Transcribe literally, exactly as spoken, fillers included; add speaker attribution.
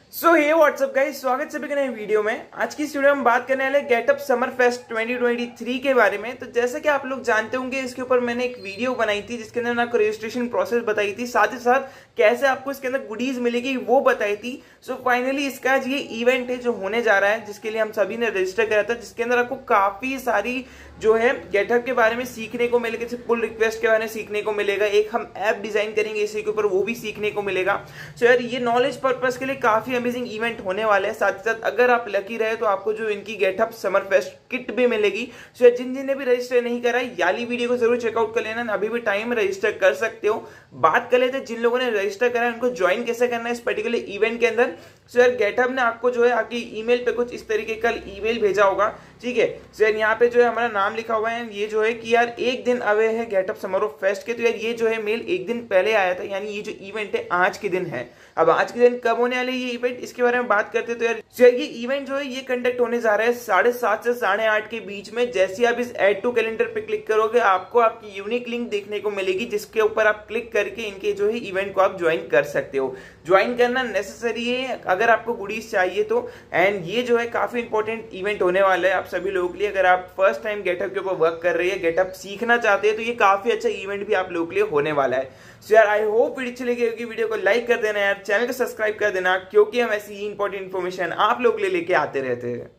Speaker 1: सो हे WhatsApp guys, स्वागत सभी का नए वीडियो में। आज की इस वीडियो में हम बात करने वाले get up summer fest twenty twenty three के बारे में। तो जैसा कि आप लोग जानते होंगे, इसके ऊपर मैंने एक वीडियो बनाई थी जिसके अंदर मैंने आपको रजिस्ट्रेशन प्रोसेस बताई थी, साथ ही साथ कैसे आपको इसके अंदर गुडीज मिलेगी वो बताई थी। सो so, फाइनली इसका ये इवेंट है जो होने जा रहा है, जिसके लिए हम सभी ने रजिस्टर करा था, जिसके अंदर आपको काफी सारी जो है गेटअप के बारे में सीखने को मिलेगा, जैसे पुल रिक्वेस्ट के बारे में सीखने को मिलेगा, एक हम ऐप डिजाइन करेंगे इसी के ऊपर, वो भी सीखने को मिलेगा। सो so, यार ये नॉलेज पर्पस के लिए काफी अमेजिंग इवेंट होने वाले हैं। साथ ही साथ अगर आप लकी रहे तो आपको जो इनकी गेटअप समर फेस्ट किट भी मिलेगी। सो so, जिन जिन ने भी रजिस्टर नहीं करा है, याली वीडियो को जरूर चेकआउट कर लेना, अभी भी टाइम रजिस्टर कर सकते हो। बात कर लेते हैं जिन लोगों ने रजिस्टर करा है उनको ज्वाइन कैसे करना है इस पर्टिकुलर इवेंट के अंदर। सो यार गेटअप ने आपको जो है आपकी ईमेल पे कुछ इस तरीके का ईमेल भेजा होगा, ठीक है। सो यार यहाँ पे जो है हमारा नाम लिखा हुआ है, ये जो है कि यार एक दिन अवे है गेटअप समर ऑफ फेस्ट के। तो यार ये जो है मेल एक दिन पहले आया था, यानी ये जो इवेंट है आज के दिन है। अब आज के दिन कब होने वाले ये इवेंट, इसके बारे में बात करते हैं। तो यार so यार ये इवेंट जो है ये कंडक्ट होने जा रहा है साढ़े सात से साढ़े आठ के बीच में। जैसे आप इस एड टू कैलेंडर पे क्लिक करोगे, आपको आपकी यूनिक लिंक देखने को मिलेगी, जिसके ऊपर आप क्लिक करके इनके जो है इवेंट को आप ज्वाइन कर सकते हो। ज्वाइन करना नेसेसरी है अगर आपको गुडीज चाहिए तो। एंड ये जो है काफी इंपॉर्टेंट इवेंट होने वाला है आप सभी लोगों के लिए। अगर आप फर्स्ट टाइम गेटअप के ऊपर वर्क कर रही है, गेटअप सीखना चाहते हैं, तो ये काफी अच्छा इवेंट भी आप लोगों के लिए होने वाला है। सो यार आई होप वीडियो अच्छी लगी होगी, वीडियो को लाइक कर देना यार, चैनल को सब्सक्राइब कर देना, क्योंकि हम ऐसी ही इंपॉर्टेंट इन्फॉर्मेशन आप लोग के लिए लेके आते रहते हैं।